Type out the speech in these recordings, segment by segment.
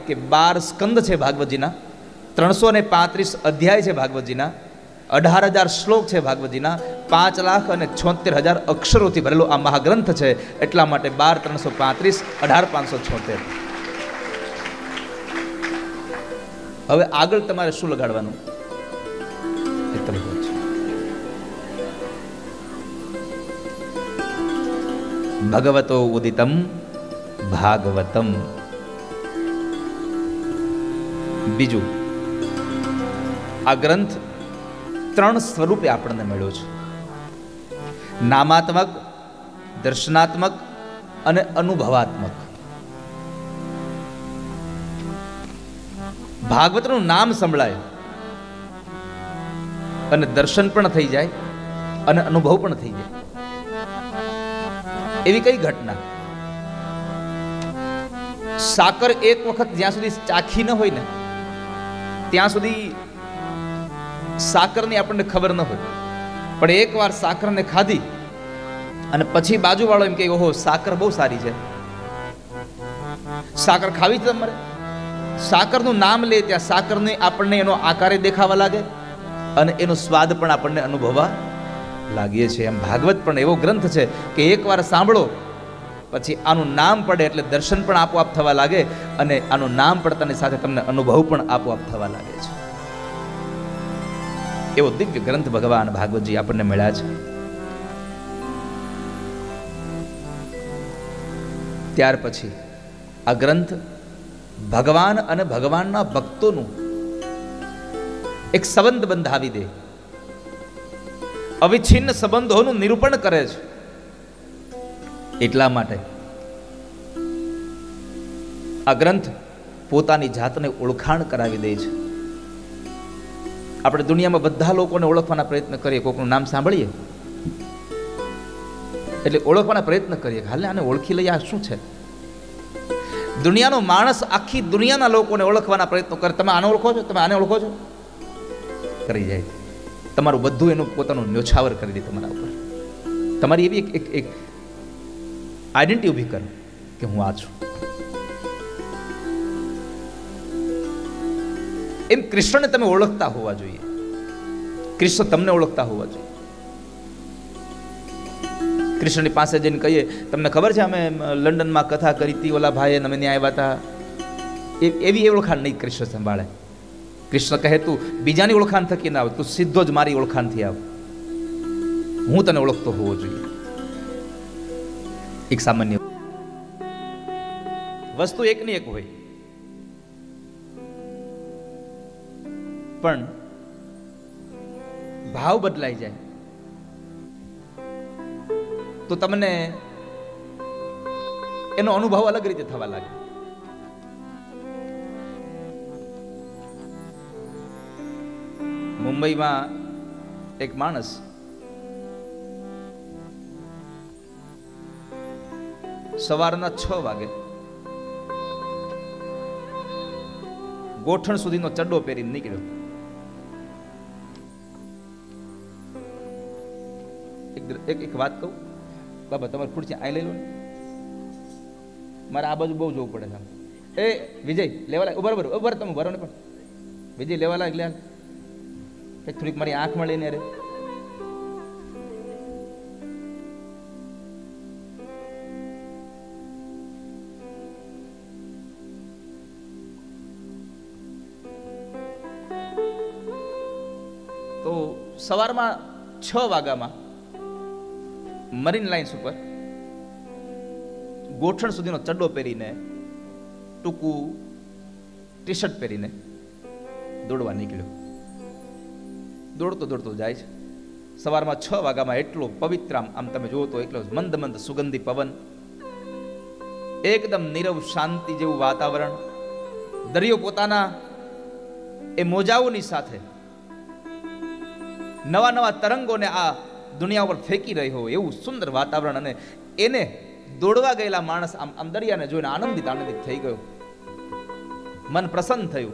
કે 12 સ્કંદ છે ભાગવતજીના, 335 અધ્યાય છે ભાગવતજીના, 18,000 શ્લોક છે ભાગવતજીના, 5,76,000 અક્ષરોથી ભરેલો આ મહાગ્રંથ છે. એટલા માટે 12,335, 18,576. હવે આગળ તમારે શું લગાડવાનું એ તમે કહો છો. ભગવતો ઉદિતમ ભાગવતમ. બીજું, આ ગ્રંથ 3 સ્વરૂપે આપણને મળ્યો છે: નામાત્મક, દર્શનાત્મક અને અનુભવાત્મક. ભાગવતનું નામ સંભળાય અને દર્શન પણ થઈ જાય અને અનુભવ પણ થઈ જાય. એવી કઈ ઘટના? સાકર એક વખત જ્યાં સુધી ચાખી ન હોય ને ત્યાં સુધી સાકરની આપણને ખબર ન હોય, પણ એકવાર સાકરને ખાધી અને પછી બાજુવાળો એમ કે ઓહો સાકર બહુ સારી છે, સાકર ખાવી છે તમારે. સાકરનું નામ લે ત્યાં સાકરને આપણને એનો આકારે દેખાવા લાગે અને એનો સ્વાદ પણ આપણને અનુભવવા લાગીએ છીએ. એમ ભાગવત પણ એવો ગ્રંથ છે કે એકવાર સાંભળો પછી આનું નામ પડે એટલે દર્શન પણ આપોઆપ થવા લાગે અને આનું નામ પડતાની સાથે તમને અનુભવ પણ આપોઆપ થવા લાગે છે. એવો દિવ્ય ગ્રંથ ભગવાન ભાગવતજી આપણને મળ્યા છે. ત્યાર પછી આ ગ્રંથ ભગવાન અને ભગવાનના ભક્તોનું એક સંબંધ બંધાવી દે, અવિચ્છિન્ન સંબંધોનું નિરૂપણ કરે છે. એટલા માટે આ ગ્રંથ પોતાની જાતને ઓળખાણ કરાવી દે છે. આપણે દુનિયામાં બધા લોકોને ઓળખવાના પ્રયત્ન કરીએ, કોઈકનું નામ સાંભળીએ એટલે ઓળખવાના પ્રયત્ન કરીએ, હાલે આને ઓળખી લઈએ, આ શું છે. દુનિયાનો માણસ આખી દુનિયાના લોકોને ઓળખવાના પ્રયત્નો કરે. તમે આને ઓળખો છો, તમે આને ઓળખો છો, કરી જાય. તમારું બધું એનું પોતાનું ન્યોછાવર કરી દે તમારા ઉપર. તમારી એવી એક આઈડેન્ટિટી ઊભી કરો કે હું આ છું. એમ કૃષ્ણને તમે ઓળખતા હોવા જોઈએ, કૃષ્ણ તમને ઓળખતા હોવા જોઈએ. કૃષ્ણની પાસે જઈને કહીએ તમને ખબર છે અમે લંડનમાં કથા કરી હતી, ઓલા ભાઈએ અમે ત્યાં આવ્યા હતા, એવી ઓળખાણ નહીં કૃષ્ણ સંભાળે. કૃષ્ણ કહે તું બીજાની ઓળખાણ થકી ના આવ, તું સીધો જ મારી ઓળખાણથી આવ, હું તને ઓળખતો હોવો જોઈએ. એક સામાન્ય વસ્તુ એકની એક હોય, પણ ભાવ બદલાઈ જાય તો તમને એનો અનુભવ અલગ રીતે થવા લાગે. મુંબઈમાં એક માણસ સવારના 6 વાગે ગોઠણ સુધીનો ચડ્ડો પહેરીને નીકળ્યો. એક વાત કહું બાબા, તમારે ખુરશી આ લઈ લો ને, મારે આ બાજુ બહુ જોવું પડે છે. એ વિજય લેવા લાગ, બરાબર તમે ભરો ને, પણ વિજય લેવા લાગ, લે થોડીક મારી આંખમાં લઈને રે. તો સવારમાં 6 વાગ્યામાં મરીન લાઇન્સ ઉપર ગોઠણ સુધીનો ચડ્ડો પહેરીને, ટૂંકું ટી શર્ટ પહેરીને દોડવા નીકળ્યો. દોડતો દોડતો જાય છે. સવારમાં 6 વાગ્યામાં એટલો પવિત્ર, આમ તમે જુઓ તો એટલો મંદ મંદ સુગંધી પવન, એકદમ નીરવ શાંતિ જેવું વાતાવરણ, દરિયો પોતાના એ મોજાઓની સાથે નવા નવા તરંગોને આ દુનિયા ઉપર ફેંકી રહ્યો હોય એવું સુંદર વાતાવરણ. અને એને દોડવા ગયેલા માણસ આમ દરિયાને જોઈને આનંદિત થઈ ગયો, મન પ્રસન્ન થયું.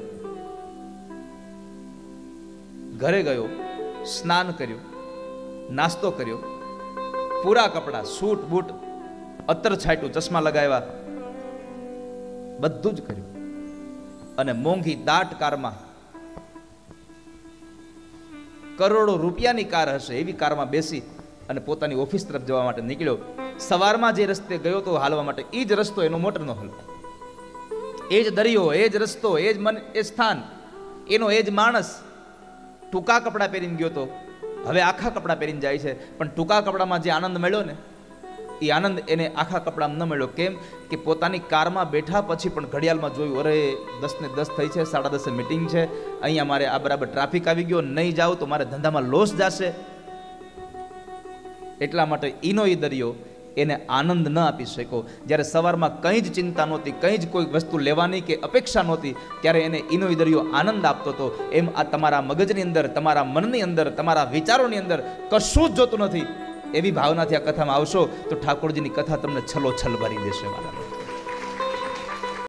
ઘરે ગયો, સ્નાન કર્યું, નાસ્તો કર્યો, પૂરા કપડા, સૂટ બૂટ, અત્તર છાંટ્યું, ચશ્મા લગાવ્યા, બધું જ કર્યું. અને મોંઘી દાટ કારમાં, કરોડો રૂપિયાની કાર હશે એવી કારમાં બેસી અને પોતાની ઓફિસ તરફ જવા માટે નીકળ્યો. સવારમાં જે રસ્તે ગયો તો હાલવા માટે, એ જ રસ્તો એનો મોટર નો હલવો, એ જ દરિયો, એ જ રસ્તો, એ જ મન, એ સ્થાન, એનો એ જ માણસ. ટૂંકા કપડાં પહેરીને ગયો તો, હવે આખા કપડાં પહેરીને જાય છે. પણ ટૂંકા કપડામાં જે આનંદ મળ્યો ને, એ આનંદ એને આખા કપડામાં ન મળ્યો. કેમ કે પોતાની કારમાં બેઠા પછી પણ ઘડિયાળમાં જોયું, અરે 10 ને 10 થઈ છે, 10:30 મીટિંગ છે, અહીંયા મારે આ બરાબર ટ્રાફિક આવી ગયો, નહીં જાઉં તો મારે ધંધામાં લોસ જશે. એટલા માટે ઈનો એ દરિયો એને આનંદ ન આપી શક્યો. જ્યારે સવારમાં કંઈ જ ચિંતા નહોતી, કંઈ જ કોઈ વસ્તુ લેવાની કે અપેક્ષા નહોતી, ત્યારે એને ઈનો એ દરિયો આનંદ આપતો હતો. એમ આ તમારા મગજની અંદર, તમારા મનની અંદર, તમારા વિચારોની અંદર કશું જ જોતું નથી. એવી ભાવનાથી આ કથામાં આવશો તો ઠાકોરજીની કથા તમને છલોછલ ભરી દેશે. મારા